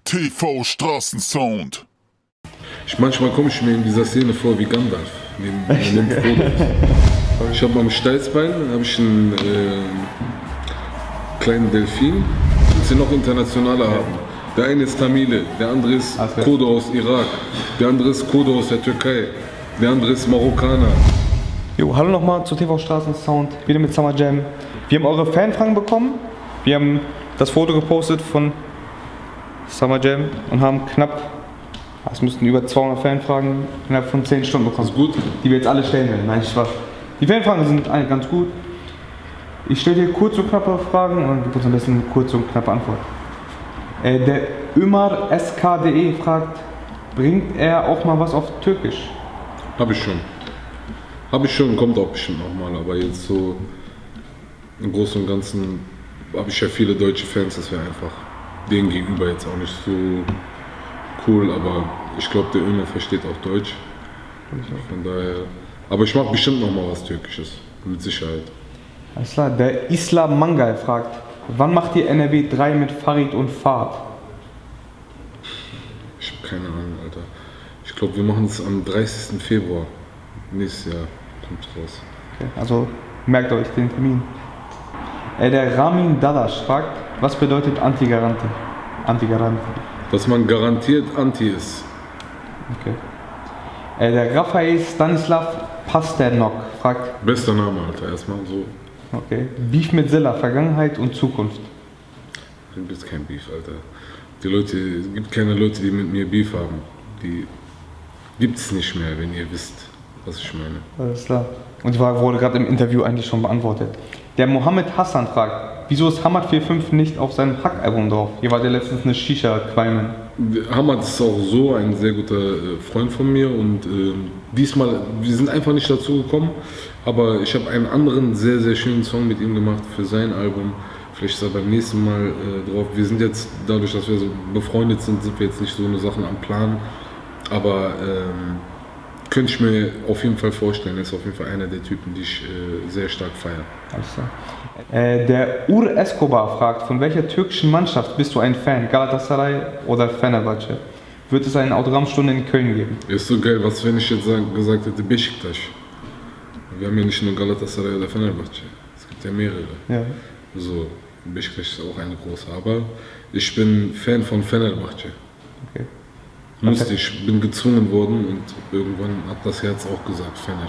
TV Straßensound. Manchmal komme ich mir in dieser Szene vor wie Gandalf, neben Frodo. Ich habe am Steißbein einen kleinen Delfin, den sie noch internationaler haben. Der eine ist Tamile, der andere ist Kurdo aus Irak, der andere ist Kurdo aus der Türkei, der andere ist Marokkaner. Jo, hallo nochmal zu TV Straßensound, wieder mit Summer Jam. Wir haben eure Fanfragen bekommen. Wir haben das Foto gepostet von Summer Jam und haben knapp, es müssten über 200 Fanfragen innerhalb von 10 Stunden bekommen. Ist gut. Die wir jetzt alle stellen werden. Nein, Spaß. Die Fanfragen sind eigentlich ganz gut. Ich stelle dir kurz und knappe Fragen und du gibst ein bisschen kurze und knappe Antwort. Der Ömer SKDE fragt, bringt er auch mal was auf Türkisch? Habe ich schon, kommt auch bestimmt nochmal, aber jetzt so im Großen und Ganzen habe ich ja viele deutsche Fans, das wäre einfach denen gegenüber jetzt auch nicht so cool, aber ich glaube, der Ömer versteht auch Deutsch. Von daher, aber ich mache bestimmt nochmal was Türkisches, mit Sicherheit. Alles klar, der Islam Mangal fragt, wann macht ihr NRW 3 mit Farid und Fahrt? Ich habe keine Ahnung, Alter. Ich glaube, wir machen es am 30. Februar. Nächstes Jahr kommt raus. Okay, also merkt euch den Termin. Der Ramin Dadash fragt, was bedeutet Antigarante? Antigarante. Dass man garantiert Anti ist. Okay. Der Raphael Stanislav Pasternok fragt. Bester Name, Alter, erstmal so. Okay. Beef mit Silla, Vergangenheit und Zukunft. Es gibt kein Beef, Alter. Es gibt keine Leute, die mit mir Beef haben. Die gibt es nicht mehr, wenn ihr wisst, was ich meine. Alles klar. Und die Frage wurde gerade im Interview eigentlich schon beantwortet. Der Mohammed Hassan fragt, wieso ist Hamad45 nicht auf seinem Hack-Album drauf? Hier war der letztens eine Shisha-Qualmen. Hamad ist auch so ein sehr guter Freund von mir und diesmal, wir sind einfach nicht dazu gekommen, aber ich habe einen anderen sehr, sehr schönen Song mit ihm gemacht für sein Album. Vielleicht ist er beim nächsten Mal drauf. Wir sind jetzt, dadurch, dass wir so befreundet sind, sind wir jetzt nicht so eine Sachen am Plan, aber könnte ich mir auf jeden Fall vorstellen. Er ist auf jeden Fall einer der Typen, die ich sehr stark feiere. Alles klar. Der Ur Escobar fragt, von welcher türkischen Mannschaft bist du ein Fan? Galatasaray oder Fenerbahce? Wird es eine Autogrammstunde in Köln geben? Ist so geil, was wenn ich jetzt gesagt hätte Beşiktaş. Wir haben ja nicht nur Galatasaray oder Fenerbahce. Es gibt ja mehrere. Ja. So, Beşiktaş ist auch eine große, aber ich bin Fan von Fenerbahce. Okay. Ich bin gezwungen worden und irgendwann hat das Herz auch gesagt, Fener.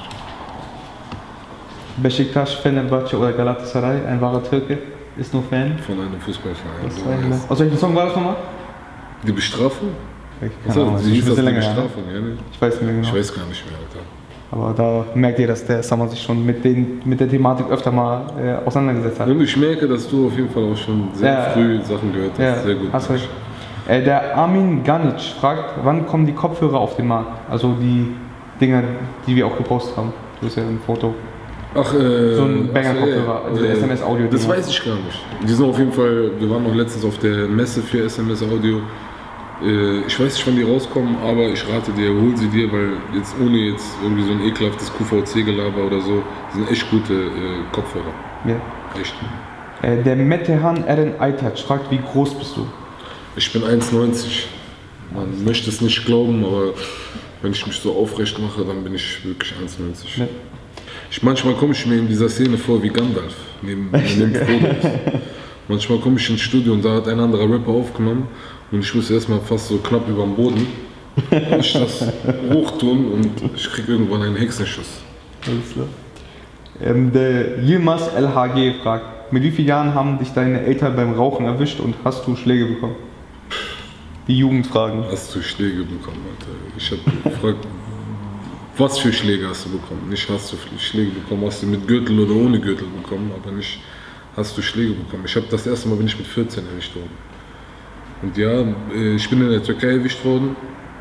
Beşiktaş, Fenerbahce oder Galatasaray, ein wahrer Türke, ist nur Fan? Von einem Fußballverein. Aus welchem Song war das nochmal? Die Bestrafung? Keine Ahnung, die hieß das die länger, Bestrafung, ja? Ne? Ich weiß nicht mehr genau. Ich weiß gar nicht mehr, Alter. Aber da merkt ihr, dass der Summer sich schon mit der Thematik öfter mal auseinandergesetzt hat. Und ich merke, dass du auf jeden Fall auch schon sehr früh Sachen gehört hast. Ja, sehr gut. Hast recht. Der Armin Ganic fragt, wann kommen die Kopfhörer auf den Markt? Also die Dinger, die wir auch gepostet haben. Das ist ja ein Foto. Ach, so ein Banger-Kopfhörer, also SMS-Audio. Das weiß ich gar nicht. Die sind auf jeden Fall, wir waren noch letztens auf der Messe für SMS-Audio. Ich weiß nicht, wann die rauskommen, aber ich rate dir, hol sie dir, weil jetzt ohne jetzt irgendwie so ein ekelhaftes QVC-Gelaber oder so, die sind echt gute Kopfhörer. Ja. Echt. Der Metehan Eren Aytaç fragt, wie groß bist du? Ich bin 1,90. Man möchte es nicht glauben, aber wenn ich mich so aufrecht mache, dann bin ich wirklich 1,90. Ja. Manchmal komme ich mir in dieser Szene vor wie Gandalf, neben Frodo. Manchmal komme ich ins Studio und da hat ein anderer Rapper aufgenommen und ich muss erstmal fast so knapp über dem Boden ich das hochtun und ich kriege irgendwann einen Hexenschuss. Alles klar. Der Yilmaz LHG fragt, mit wie vielen Jahren haben dich deine Eltern beim Rauchen erwischt und hast du Schläge bekommen? Die Jugendfragen. Hast du Schläge bekommen, Alter? Ich habe gefragt, was für Schläge hast du bekommen? Nicht hast du Schläge bekommen, hast du mit Gürtel oder ohne Gürtel bekommen, aber nicht hast du Schläge bekommen. Das erste Mal bin ich mit 14 erwischt worden. Und ja, ich bin in der Türkei erwischt worden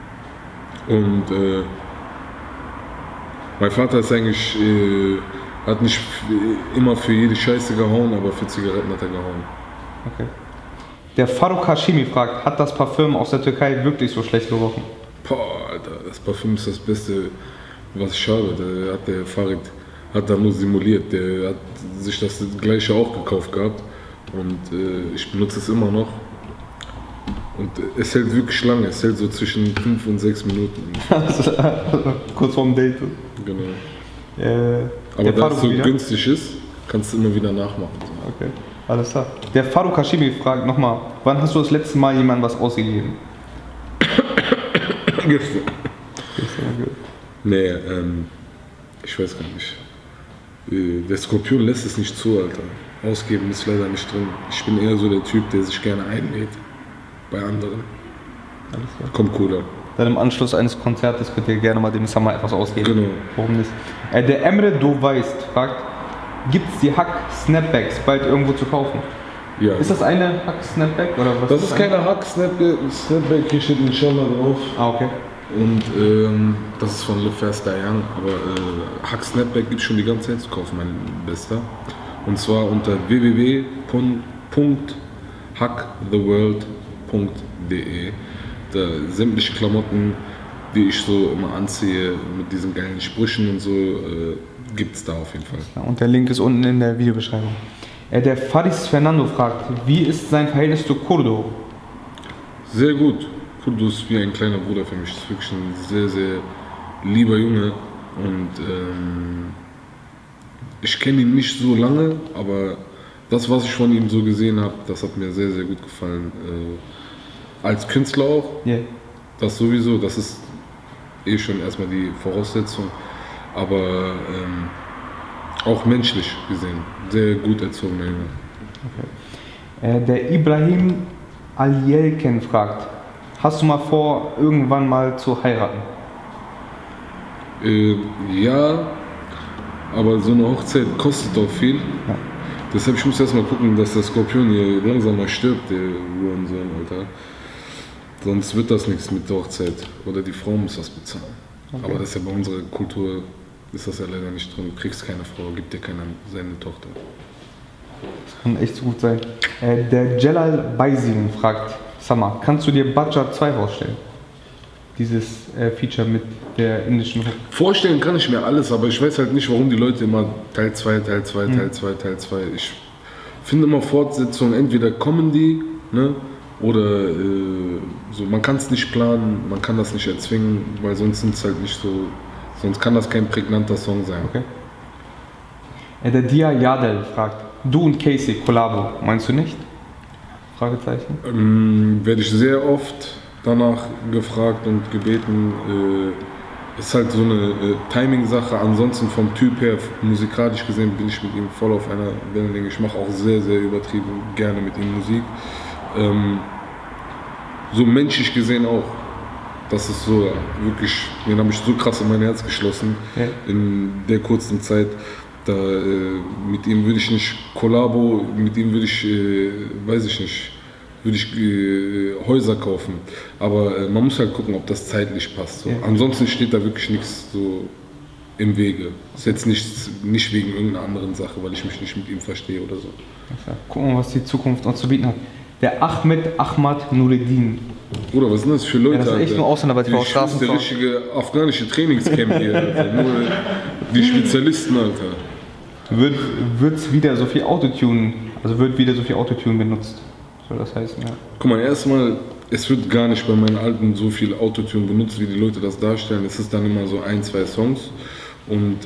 und mein Vater ist eigentlich, hat nicht immer für jede Scheiße gehauen, aber für Zigaretten hat er gehauen. Okay. Der Faruk Hashimi fragt, hat das Parfüm aus der Türkei wirklich so schlecht gerochen? Boah, Alter, das Parfüm ist das Beste, was ich habe. Der Farid hat da nur simuliert. Der hat sich das gleiche auch gekauft gehabt und ich benutze es immer noch. Und es hält wirklich lange, es hält so zwischen 5 und 6 Minuten. Kurz vorm Date. Genau. Aber da es so wieder? günstig ist, kannst du immer wieder nachmachen. Okay, alles klar. Der Faruk Hashimi fragt nochmal, wann hast du das letzte Mal jemandem was ausgegeben? Gestern. Okay. Nee, ich weiß gar nicht. Der Skorpion lässt es nicht zu, Alter. Ausgeben ist leider nicht drin. Ich bin eher so der Typ, der sich gerne einlädt. Bei anderen. Alles klar. Kommt cooler. Dann im Anschluss eines Konzertes könnt ihr gerne mal dem Summer etwas ausgeben. Genau. Warum nicht? Der Emre Du Weißt fragt, gibt es die Hack Snapbacks bald irgendwo zu kaufen? Ja. Ist das eine Hack Snapback oder was? Das ist keine Hack Snapback, hier steht Inshallah drauf. Ah, okay. Und das ist von Le Fast Die Young, aber Hack Snapback gibt es schon die ganze Zeit zu kaufen, mein Bester. Und zwar unter www.hacktheworld.de. Da sämtliche Klamotten, die ich so immer anziehe, mit diesen geilen Sprüchen und so, gibt es da auf jeden Fall. Ja, und der Link ist unten in der Videobeschreibung. Der Faris Fernando fragt, wie ist sein Verhältnis zu Kurdo? Sehr gut. Kurdo ist wie ein kleiner Bruder für mich. Ist wirklich ein sehr, sehr lieber Junge. Und ich kenne ihn nicht so lange, aber das, was ich von ihm so gesehen habe, das hat mir sehr, sehr gut gefallen. Als Künstler auch, Yeah. das sowieso, das ist eh schon erstmal die Voraussetzung. Aber auch menschlich gesehen, sehr gut erzogener Junge. Okay. Der Ibrahim Alielken fragt, hast du mal vor, irgendwann mal zu heiraten? Ja, aber so eine Hochzeit kostet auch viel. Ja. Deshalb ich muss erst mal gucken, dass der Skorpion hier langsam mal stirbt, der Hurensohn, Alter. Sonst wird das nichts mit der Hochzeit. Oder die Frau muss das bezahlen. Okay. Aber das ist ja bei unserer Kultur, ist das ja leider nicht drin. Du kriegst keine Frau, gibt dir keiner seine Tochter. Das kann echt so gut sein. Der Jelal Baysin fragt, Summer, kannst du dir Badger 2 vorstellen? Dieses Feature mit der indischen Hook. Vorstellen kann ich mir alles, aber ich weiß halt nicht, warum die Leute immer Teil 2, Teil 2, Teil 2, Teil 2. Ich finde immer Fortsetzungen, entweder kommen die, ne, oder so. Man kann es nicht planen, man kann das nicht erzwingen, weil sonst sind es halt nicht so, sonst kann das kein prägnanter Song sein. Okay. Der Dia Yadel fragt, du und Casey, Kollabo, meinst du nicht? Fragezeichen. Werde ich sehr oft danach gefragt und gebeten. Ist halt so eine Timing-Sache. Ansonsten vom Typ her, musikalisch gesehen, bin ich mit ihm voll auf einer Wellenlänge. Ich mache auch sehr, sehr übertrieben gerne mit ihm Musik. So menschlich gesehen auch. Das ist so wirklich, den habe ich so krass in mein Herz geschlossen, Ja. in der kurzen Zeit. Da, mit ihm würde ich nicht Kollabo, mit ihm würde ich, weiß ich nicht, würde ich Häuser kaufen. Aber man muss halt gucken, ob das zeitlich passt. So. Ja. Ansonsten steht da wirklich nichts so im Wege. Ist jetzt nicht wegen irgendeiner anderen Sache, weil ich mich nicht mit ihm verstehe oder so. Gucken wir mal, was die Zukunft uns zu bieten hat. Der Ahmad Nureddin. Bruder, was sind das für Leute? Ja, das ist echt Alter? nur Ausländer, weil die Die auf Straßen der fahren. richtige afghanische Trainingscamp hier, Alter. Nur die Spezialisten, Alter. Wird wieder so viel Autotune benutzt? Soll das heißen, ja. Guck mal, erstmal, es wird gar nicht bei meinen Alben so viel Autotune benutzt, wie die Leute das darstellen. Es ist dann immer so 1, 2 Songs und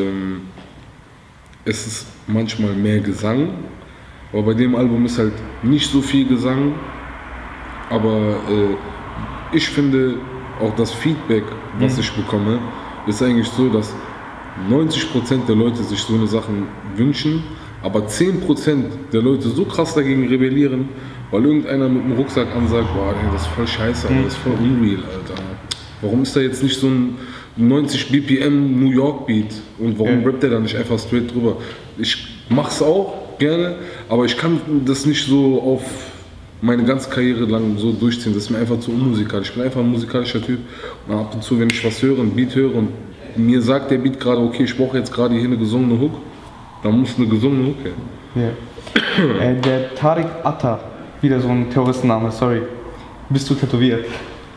es ist manchmal mehr Gesang, aber bei dem Album ist halt nicht so viel Gesang, aber ich finde auch das Feedback, was ich bekomme, ist eigentlich so, dass 90% der Leute sich so eine Sachen wünschen, aber 10% der Leute so krass dagegen rebellieren, weil irgendeiner mit dem Rucksack ansagt, boah, ey, das ist voll scheiße, Alter, das ist voll unreal, Alter. Warum ist da jetzt nicht so ein 90 BPM New York Beat und warum rappt der da nicht einfach straight drüber? Ich mach's auch gerne, aber ich kann das nicht so auf meine ganze Karriere lang so durchziehen, das ist mir einfach zu unmusikalisch. Ich bin einfach ein musikalischer Typ und ab und zu, wenn ich was höre, ein Beat höre und mir sagt der Beat gerade, okay, ich brauche jetzt gerade hier eine gesungene Hook, dann muss eine gesungene Hook her. Ja. Der Tariq Atta, wieder so ein Terroristenname, sorry. Bist du tätowiert?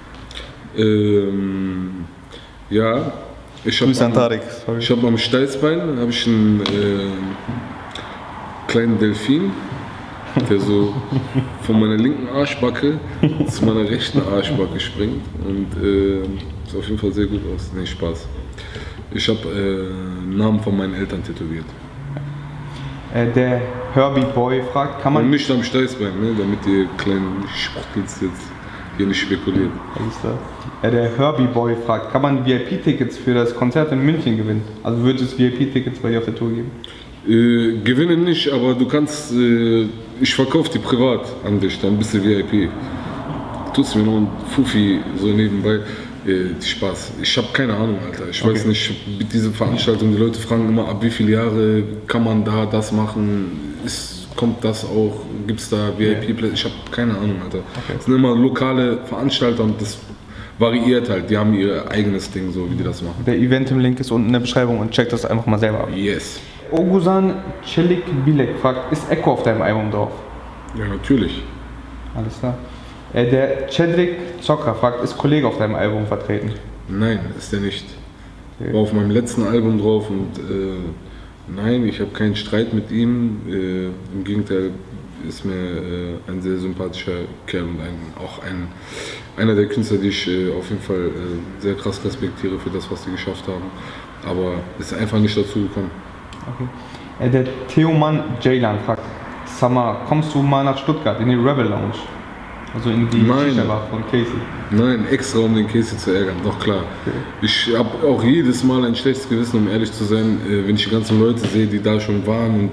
Ja. Grüß an Tariq, sorry. Ich habe am Steißbein einen kleinen Delfin der so von meiner linken Arschbacke zu meiner rechten Arschbacke springt und sieht auf jeden Fall sehr gut aus. Nee, Spaß. Ich habe Namen von meinen Eltern tätowiert. Der Herbie Boy fragt, kann man... Und nicht am Steißbein, ne? Damit ihr kleinen Spuckels jetzt hier nicht spekuliert. Alles klar. Der Herbie Boy fragt, kann man VIP-Tickets für das Konzert in München gewinnen? Also wird es VIP-Tickets bei dir auf der Tour geben? Gewinnen nicht, aber du kannst, ich verkaufe die privat an dich, dann bist du VIP. Tut's mir noch ein Fuffi so nebenbei. Spaß. Ich habe keine Ahnung, Alter. Ich weiß nicht, mit dieser Veranstaltung, die Leute fragen immer, ab wie viele Jahre kann man da das machen? Kommt das auch? Gibt es da VIP-Plätze? Ich habe keine Ahnung, Alter. Das sind immer lokale Veranstalter und das variiert halt. Die haben ihr eigenes Ding, so wie die das machen. Der Event-Link ist unten in der Beschreibung und checkt das einfach mal selber ab. Yes. Oguzhan Celik Bilek fragt, ist Echo auf deinem Album drauf? Ja, natürlich. Alles klar. Der Cedric Zocker fragt, ist Kollege auf deinem Album vertreten? Nein, ist er nicht. War auf meinem letzten Album drauf und nein, ich habe keinen Streit mit ihm. Im Gegenteil, ist mir ein sehr sympathischer Kerl und einer der Künstler, die ich auf jeden Fall sehr krass respektiere für das, was sie geschafft haben. Aber ist einfach nicht dazu gekommen. Okay. Der Theoman Jaylan fragt, Summer, kommst du mal nach Stuttgart in die Rebel Lounge? Also in die Shisha-Bar von Casey? Nein, extra um den Casey zu ärgern, doch klar. Okay. Ich habe auch jedes Mal ein schlechtes Gewissen, um ehrlich zu sein, wenn ich die ganzen Leute sehe, die da schon waren und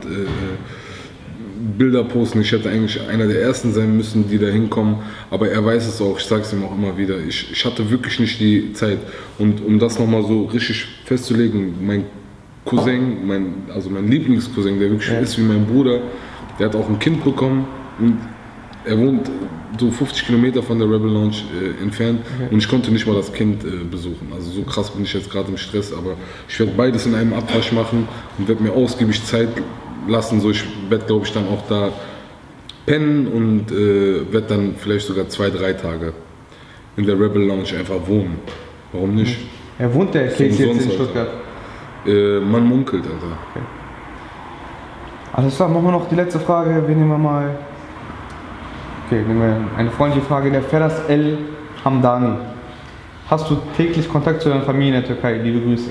Bilder posten. Ich hätte eigentlich einer der Ersten sein müssen, die da hinkommen, aber er weiß es auch, ich sage es ihm auch immer wieder. Ich hatte wirklich nicht die Zeit. Und um das nochmal so richtig festzulegen, mein Cousin, mein Lieblingscousin, der wirklich ist wie mein Bruder, der hat auch ein Kind bekommen und er wohnt so 50 Kilometer von der Rebel Lounge entfernt und ich konnte nicht mal das Kind besuchen. Also so krass bin ich jetzt gerade im Stress, aber ich werde beides in einem Abwasch machen und werde mir ausgiebig Zeit lassen. So, ich werde, glaube ich, dann auch da pennen und werde dann vielleicht sogar 2-3 Tage in der Rebel Lounge einfach wohnen. Warum nicht? Er wohnt der Casey jetzt in Stuttgart? Man munkelt, Alter. Okay. Alles klar, machen wir noch die letzte Frage. Wir nehmen mal. Okay, nehmen wir eine freundliche Frage. Der Ferdas El Hamdani. Hast du täglich Kontakt zu deiner Familie in der Türkei? Liebe Grüße.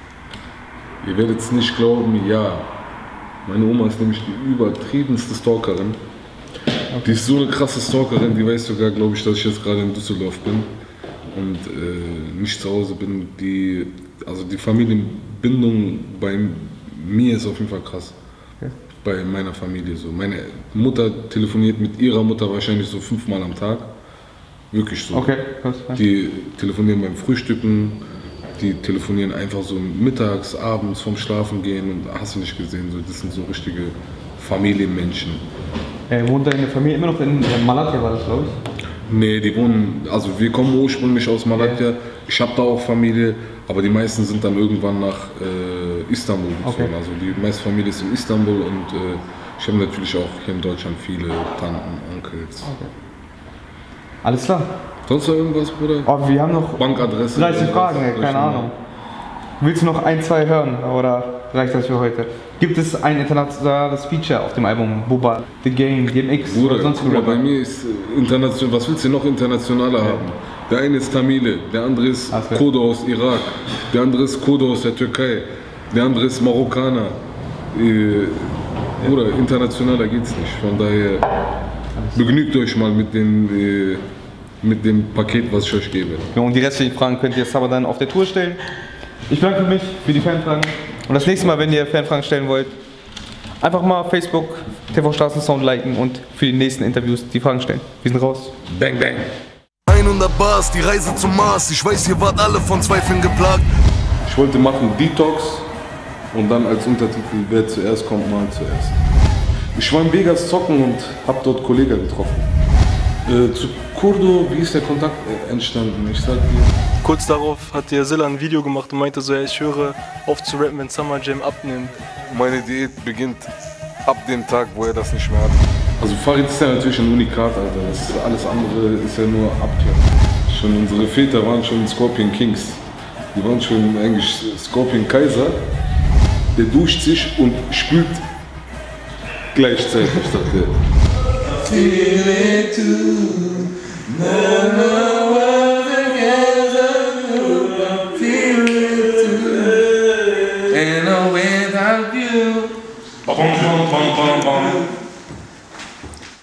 Ihr werdet es nicht glauben, ja. Meine Oma ist nämlich die übertriebenste Stalkerin. Okay. Die ist so eine krasse Stalkerin, die weiß sogar, glaube ich, dass ich jetzt gerade in Düsseldorf bin und nicht zu Hause bin. Also die Familienbindung bei mir ist auf jeden Fall krass. Okay. Bei meiner Familie so. Meine Mutter telefoniert mit ihrer Mutter wahrscheinlich so 5-mal am Tag. Wirklich so. Okay, krass. Die telefonieren beim Frühstücken, die telefonieren einfach so mittags, abends vorm Schlafen gehen und hast du nicht gesehen, so, das sind so richtige Familienmenschen. Wohnt deine Familie immer noch in Malatya, war das, glaube ich? Nee, also wir kommen ursprünglich aus Malatya. Okay. Ich habe da auch Familie, aber die meisten sind dann irgendwann nach Istanbul gezogen. Okay. Also die meiste Familie ist in Istanbul und ich habe natürlich auch hier in Deutschland viele Tanten, Onkels. Okay. Alles klar. Sonst noch irgendwas, Bruder? Oh, wir haben noch Bankadresse. 30 Fragen, keine Ahnung. Willst du noch 1-2 hören oder reicht das für heute? Gibt es ein internationales Feature auf dem Album? Booba, The Game, DMX Bruder, oder sonst was? Bei mir ist international, was willst du noch internationaler haben? Der eine ist Tamile, der andere ist Kurdo aus Irak, der andere ist Kurdo aus der Türkei, der andere ist Marokkaner. Bruder, internationaler geht's nicht. Von daher begnügt euch mal mit dem Paket, was ich euch gebe. Ja, und die restlichen Fragen könnt ihr Summer dann auf der Tour stellen. Ich bedanke mich für die Fanfragen. Und das nächste Mal, wenn ihr Fanfragen stellen wollt, einfach mal Facebook, TV Straßensound liken und für die nächsten Interviews die Fragen stellen. Wir sind raus. Bang, bang. 100 Bars, die Reise zum Mars. Ich weiß, ihr wart alle von Zweifeln geplagt. Ich wollte machen Detox und dann als Untertitel, wer zuerst kommt, mal zuerst. Ich war in Vegas zocken und habe dort Kollegen getroffen. Zu Kurdo, wie ist der Kontakt entstanden? Ich sag dir. Kurz darauf hat der Zilla ein Video gemacht und meinte so, ja, ich höre auf zu rappen, wenn Summer Jam abnimmt. Meine Diät beginnt ab dem Tag, wo er das nicht mehr hat. Also Farid ist ja natürlich ein Unikat, Alter. Das ist, alles andere ist ja nur Abklatsch. Schon unsere Väter waren schon Scorpion Kings. Die waren schon eigentlich Scorpion Kaiser. Der duscht sich und spült gleichzeitig, sagt er. feel it too. No other cares of you, I feel it too. And without you. Bum, bum, bum, bum, bum.